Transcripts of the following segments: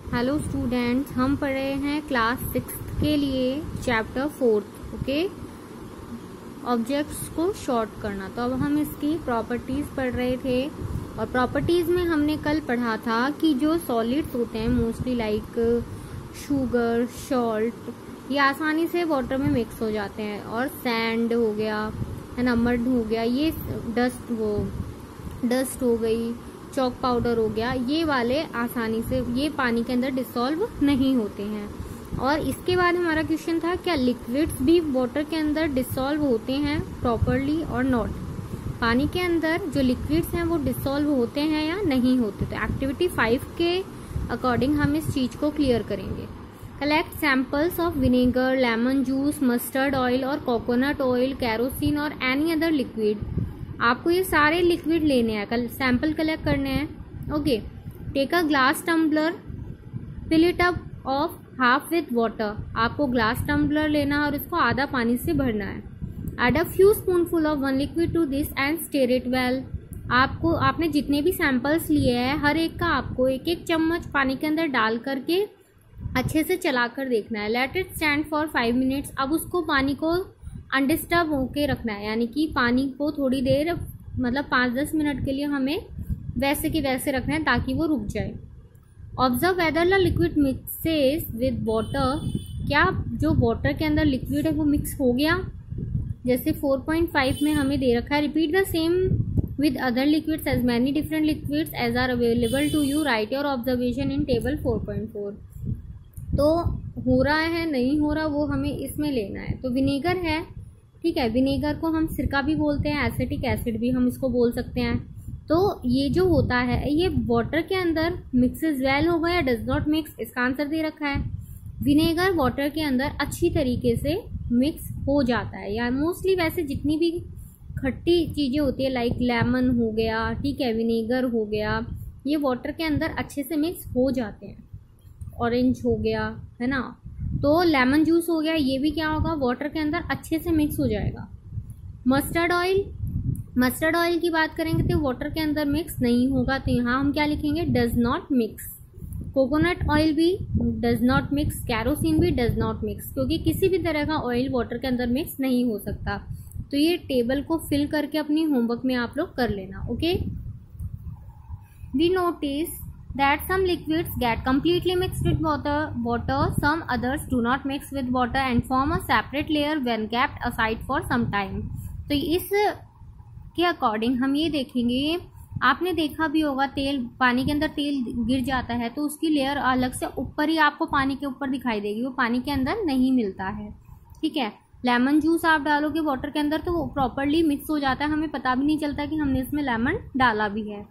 Hello students, हम पढ़ रहे हैं क्लास 6 के लिए चैप्टर 4। ओके, ऑब्जेक्ट्स को शॉर्ट करना। तो अब हम इसकी प्रॉपर्टीज पढ़ रहे थे और प्रॉपर्टीज में हमने कल पढ़ा था कि जो सॉलिड्स होते हैं मोस्टली लाइक शुगर, सॉल्ट, ये आसानी से वाटर में मिक्स हो जाते हैं। और सैंड हो गया है ना, मड हो गया, ये डस्ट हो गई, चॉक पाउडर हो गया, ये वाले आसानी से ये पानी के अंदर डिसॉल्व नहीं होते हैं। और इसके बाद हमारा क्वेश्चन था, क्या लिक्विड्स भी वाटर के अंदर डिसॉल्व होते हैं प्रॉपरली और नॉट। पानी के अंदर जो लिक्विड्स हैं वो डिसॉल्व होते हैं या नहीं होते। तो एक्टिविटी 5 के अकॉर्डिंग हम इस चीज को क्लियर करेंगे। Collect samples of vinegar, lemon juice, mustard oil और कोकोनट ऑयल, कैरोसिन और एनी अदर लिक्विड। आपको ये सारे लिक्विड लेने हैं, कल सैंपल कलेक्ट करने हैं। Okay, take a glass tumbler, fill it up of half with water. आपको ग्लास टम्बलर लेना है और इसको आधा पानी से भरना है। Add a few spoonful of one liquid to this and stir it well. आपने जितने भी सैंपल्स लिए हैं हर एक का आपको एक एक चम्मच पानी के अंदर डाल करके अच्छे से चलाकर देखना है। Let it stand for 5 minutes. अब उसको पानी को अनडिस्टर्ब होके रखना है, यानी कि पानी को थोड़ी देर मतलब 5-10 मिनट के लिए हमें वैसे के वैसे रखना है ताकि वो रुक जाए। Observe whether the liquid mixes with water. क्या जो वाटर के अंदर लिक्विड है वो मिक्स हो गया, जैसे 4.5 में हमें दे रखा है। Repeat the same with other liquids as many different liquids as are available to you. Write your observation in table 4.4। तो हो रहा है नहीं हो रहा वो हमें इसमें लेना है। तो विनेगर है, ठीक है, विनेगर को हम सिरका भी बोलते हैं, एसिटिक एसिड भी हम इसको बोल सकते हैं। तो ये जो होता है ये वाटर के अंदर मिक्सेस वेल होगा या डज नॉट मिक्स, इसका आंसर दे रखा है। विनेगर वाटर के अंदर अच्छी तरीके से मिक्स हो जाता है, या मोस्टली वैसे जितनी भी खट्टी चीज़ें होती है लाइक लेमन हो गया, ठीक है, विनेगर हो गया, ये वाटर के अंदर अच्छे से मिक्स हो जाते हैं। ऑरेंज हो गया है ना, तो लेमन जूस हो गया, ये भी क्या होगा वाटर के अंदर अच्छे से मिक्स हो जाएगा। मस्टर्ड ऑयल की बात करेंगे तो वाटर के अंदर मिक्स नहीं होगा, तो यहाँ हम क्या लिखेंगे, does not mix. Coconut oil भी डज नॉट मिक्स, कैरोसिन भी डज नॉट मिक्स, क्योंकि किसी भी तरह का ऑयल वाटर के अंदर मिक्स नहीं हो सकता। तो ये टेबल को फिल करके अपनी होमवर्क में आप लोग कर लेना। Okay, we notice that some liquids get completely mixed with water, some others do not mix with water and form a separate layer when kept aside for some time. तो इस के अकॉर्डिंग हम ये देखेंगे, आपने देखा भी होगा तेल, पानी के अंदर तेल गिर जाता है तो उसकी लेयर अलग से ऊपर ही आपको पानी के ऊपर दिखाई देगी, वो पानी के अंदर नहीं मिलता है, ठीक है। लेमन जूस आप डालोगे वाटर के अंदर तो वो प्रॉपरली मिक्स हो जाता है, हमें पता भी नहीं चलता कि हमने इसमें लेमन डाला भी है।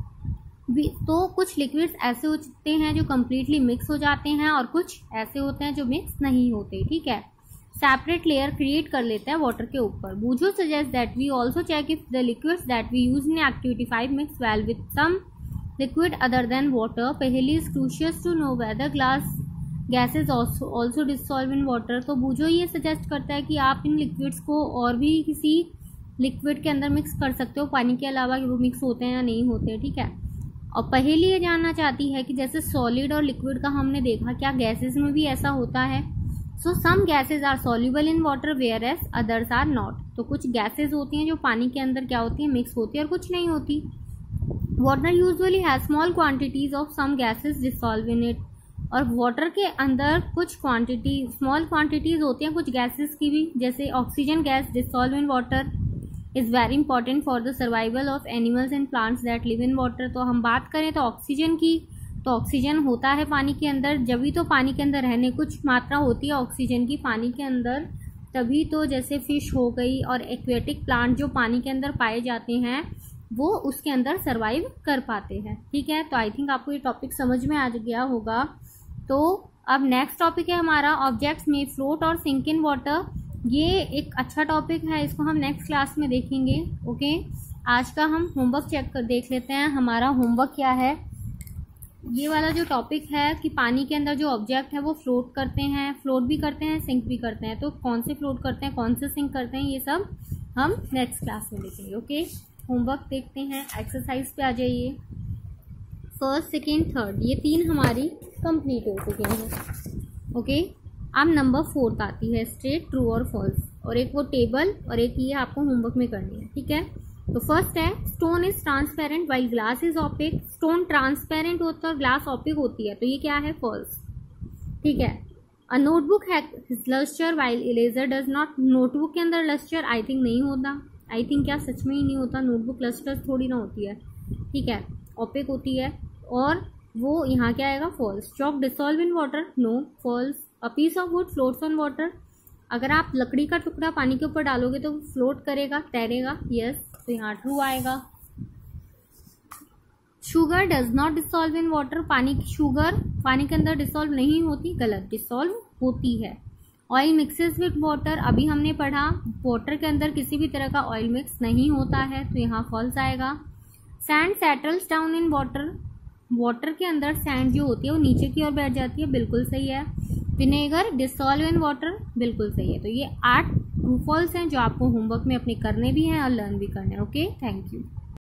तो कुछ लिक्विड्स ऐसे होते हैं जो कम्प्लीटली मिक्स हो जाते हैं और कुछ ऐसे होते हैं जो मिक्स नहीं होते, ठीक है। सेपरेट लेयर क्रिएट कर लेते हैं वाटर के ऊपर। Boojho suggest that we also check if the liquids that we use in activity 5 mix well with some liquid other than water. Paheli is curious to know whether gases also dissolve in water. तो बूझो ये suggest करता है कि आप in liquids को और भी किसी लिक्विड के अंदर मिक्स कर सकते हो पानी के अलावा, कि वो मिक्स होते हैं या नहीं होते, ठीक है। और पहली ये जानना चाहती है कि जैसे सॉलिड और लिक्विड का हमने देखा, क्या गैसेस में भी ऐसा होता है। So some gases are soluble in water whereas others are not. तो कुछ गैसेस होती हैं जो पानी के अंदर क्या होती है, मिक्स होती है और कुछ नहीं होती। Water usually has small quantities of some gases dissolved in it. और वाटर के अंदर कुछ क्वांटिटी स्मॉल क्वांटिटीज होती हैं कुछ गैसेस की भी, जैसे oxygen gas dissolved in water is very important for the survival of animals and plants that live in water. तो हम बात करें तो ऑक्सीजन की, तो ऑक्सीजन होता है पानी के अंदर, जब भी तो पानी के अंदर रहने कुछ मात्रा होती है ऑक्सीजन की पानी के अंदर, तभी तो जैसे फिश हो गई और एक्वेटिक प्लांट जो पानी के अंदर पाए जाते हैं वो उसके अंदर सर्वाइव कर पाते हैं, ठीक है। तो आई थिंक आपको ये टॉपिक समझ में आ गया होगा। तो अब नेक्स्ट टॉपिक है हमारा ऑब्जेक्ट्स में फ्लोट और सिंक इन वाटर। ये एक अच्छा टॉपिक है, इसको हम नेक्स्ट क्लास में देखेंगे। ओके, आज का हम होमवर्क चेक कर देख लेते हैं। हमारा होमवर्क क्या है, ये वाला जो टॉपिक है कि पानी के अंदर जो ऑब्जेक्ट है वो फ्लोट करते हैं, फ्लोट भी करते हैं, सिंक भी करते हैं। तो कौन से फ्लोट करते हैं, कौन से सिंक करते हैं, ये सब हम नेक्स्ट क्लास में देखेंगे। ओके, होमवर्क देखते हैं, एक्सरसाइज पे आ जाइए। फर्स्ट, सेकेंड, थर्ड, ये 3 हमारी कंप्लीट हो चुके हैं। ओके, अब नंबर 4 आती है स्ट्रेट, ट्रू और फॉल्स, और एक वो टेबल और एक ये आपको होमवर्क में करनी है। ठीक है, तो फर्स्ट है stone is transparent while glass is opaque. Stone transparent होता है और ग्लास ऑपिक होती है, तो ये क्या है? फॉल्स। ठीक है, a notebook has lustre while eraser does not. Notebook के अंदर लस्टर आई थिंक नहीं होता। आई थिंक क्या सच में ही नहीं होता? नोटबुक लस्टर थोड़ी ना होती है। ठीक है, ऑपिक होती है, और वो यहाँ क्या आएगा? False. Chalk dissolve in water, no, false. A piece of wood floats on water. अगर आप लकड़ी का टुकड़ा पानी के ऊपर डालोगे तो फ्लोट करेगा, तैरेगा, यस, तो यहाँ ट्रू आएगा। Sugar does not dissolve in water. Sugar पानी के अंदर डिसॉल्व नहीं होती, गलत, डिसॉल्व होती है। ऑयल मिक्सेस विद वाटर, अभी हमने पढ़ा वाटर के अंदर किसी भी तरह का ऑयल मिक्स नहीं होता है, तो यहाँ फॉल्स आएगा। Sand settles down in water. Water के अंदर सैंड जो होती है वो नीचे की ओर बैठ जाती है, बिल्कुल सही है। विनेगर डिसॉल्व इन वाटर, बिल्कुल सही है। तो ये 8 ट्रू फॉल्स हैं जो आपको होमवर्क में अपने करने भी हैं और लर्न भी करने हैं। Okay, thank you.